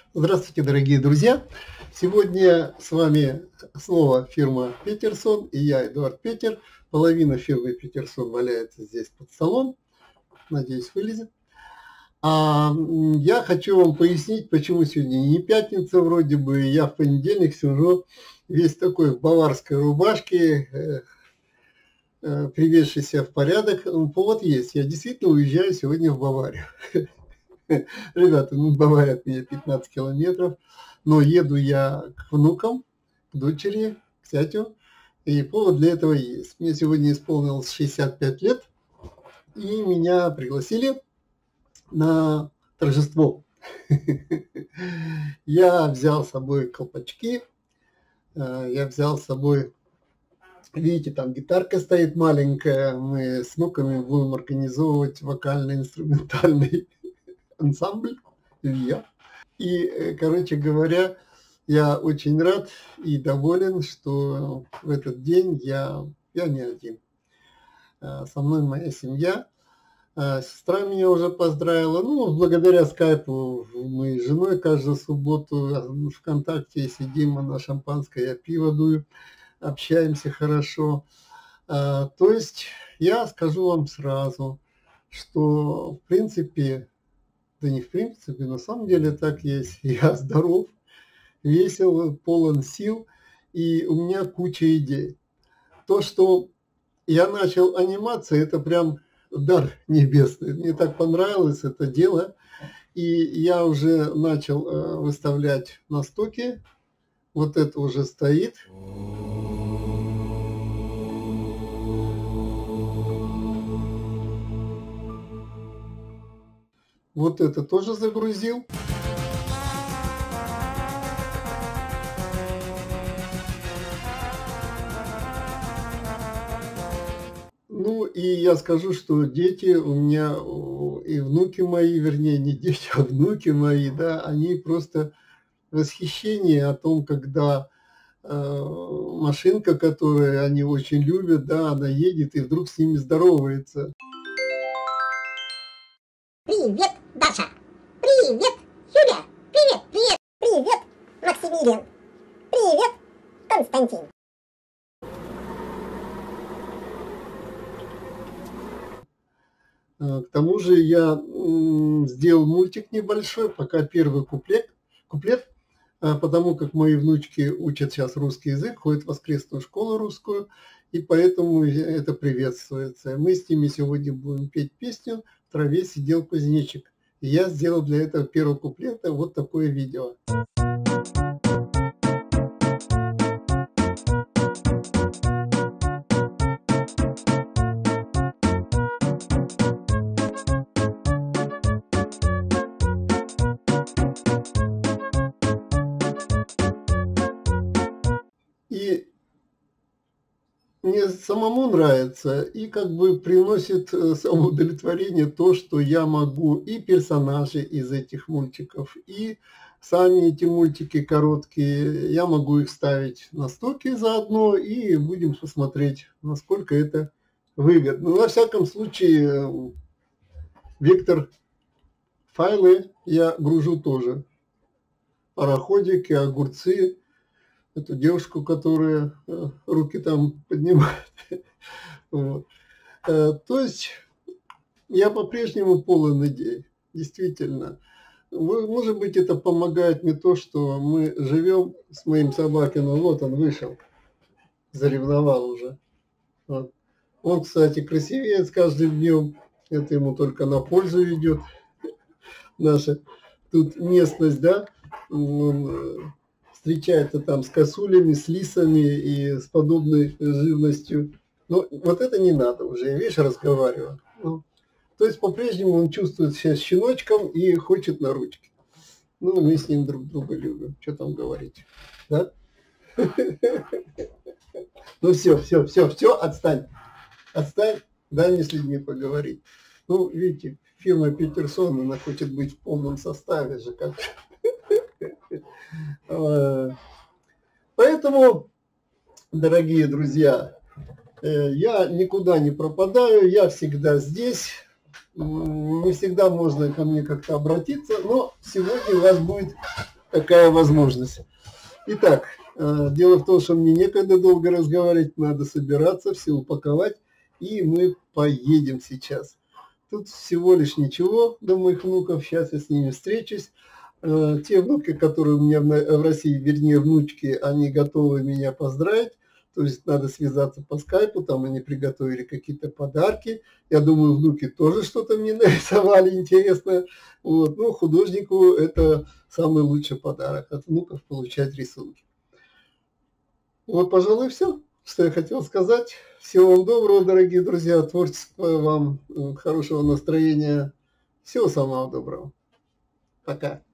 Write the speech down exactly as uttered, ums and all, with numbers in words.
Здравствуйте, дорогие друзья! Сегодня с вами снова фирма Петерсон и я, Эдуард Петер. Половина фирмы Петерсон валяется здесь под столом. Надеюсь, вылезет. А я хочу вам пояснить, почему сегодня не пятница вроде бы. Я в понедельник сижу весь такой в баварской рубашке, приведший себя в порядок. Повод есть. Я действительно уезжаю сегодня в Баварию. Ребята, ну Бавария от меня пятнадцать километров, но еду я к внукам, к дочери, к зятю, и повод для этого есть. Мне сегодня исполнилось шестьдесят пять лет, и меня пригласили на торжество. Я взял с собой колпачки, я взял с собой, видите, там гитарка стоит маленькая, мы с внуками будем организовывать вокально-инструментальный ансамбль, я. И, короче говоря, я очень рад и доволен, что в этот день я, я не один. Со мной моя семья. Сестра меня уже поздравила. Ну, благодаря скайпу мы с женой каждую субботу ВКонтакте сидим, она шампанское, я пиво дую, общаемся хорошо. То есть я скажу вам сразу, что в принципе, да не в принципе, на самом деле так есть. Я здоров, весел, полон сил, и у меня куча идей. То, что я начал анимация, это прям дар небесный. Мне так понравилось это дело, и я уже начал выставлять на стоке. Вот это уже стоит. Вот это тоже загрузил. Ну и я скажу, что дети у меня, и внуки мои, вернее не дети, а внуки мои, да, они просто восхищение о том, когда э, машинка, которую они очень любят, да, она едет и вдруг с ними здоровается. Привет, Даша! Привет, Юля! Привет, привет! Привет, Максимилиан! Привет, Константин! К тому же я сделал мультик небольшой, пока первый куплет, куплет, потому как мои внучки учат сейчас русский язык, ходят в воскресную школу русскую, и поэтому это приветствуется. Мы с ними сегодня будем петь песню «В траве сидел кузнечик». И я сделал для этого первого куплета вот такое видео. И мне самому нравится, и как бы приносит самоудовлетворение то, что я могу и персонажей из этих мультиков, и сами эти мультики короткие, я могу их ставить на стоке заодно, и будем посмотреть, насколько это выгодно. Во всяком случае, вектор файлы я гружу тоже. Пароходики, огурцы. Эту девушку, которая руки там поднимает. Вот. То есть я по-прежнему полон идей, действительно. Может быть, это помогает мне то, что мы живем с моим Собакиным. Вот он вышел, заревновал уже. Вот. Он, кстати, красивее с каждым днем. Это ему только на пользу идет. Наша тут местность, да, он встречается там с косулями, с лисами и с подобной живностью. Но вот это не надо уже, я, видишь, разговариваю. Ну, то есть по-прежнему он чувствует себя щеночком и хочет на ручки. Ну, мы с ним друг друга любим. Что там говорить, да? Ну все, все, все, все, отстань. Отстань, дай мне с людьми поговорить. Ну, видите, фирма Петерсон, она хочет быть в полном составе же, как... Поэтому, дорогие друзья, я никуда не пропадаю, я всегда здесь. Не всегда можно ко мне как-то обратиться, но сегодня у вас будет такая возможность. Итак, дело в том, что мне некогда долго разговаривать, надо собираться, все упаковать, и мы поедем сейчас. Тут всего лишь ничего до моих внуков, сейчас я с ними встречусь. Те внуки, которые у меня в России, вернее внучки, они готовы меня поздравить. То есть надо связаться по скайпу, там они приготовили какие-то подарки. Я думаю, внуки тоже что-то мне нарисовали интересное. Вот. Ну, художнику это самый лучший подарок, от внуков получать рисунки. Вот, пожалуй, все, что я хотел сказать. Всего вам доброго, дорогие друзья, творческого вам, хорошего настроения. Всего самого доброго. Пока.